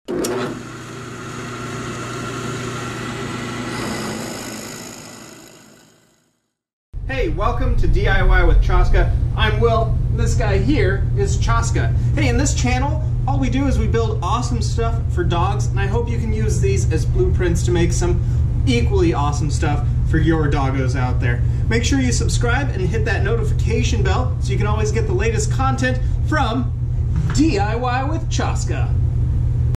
Hey, welcome to DIY with Chaska. I'm Will. This guy here is Chaska. Hey, in this channel, all we do is we build awesome stuff for dogs, and I hope you can use these as blueprints to make some equally awesome stuff for your doggos out there. Make sure you subscribe and hit that notification bell so you can always get the latest content from DIY with Chaska.